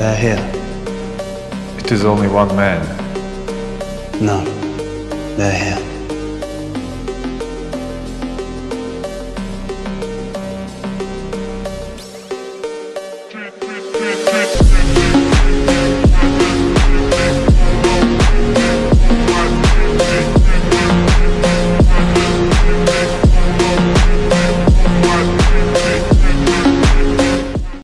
They're here. It is only one man. No, they're here.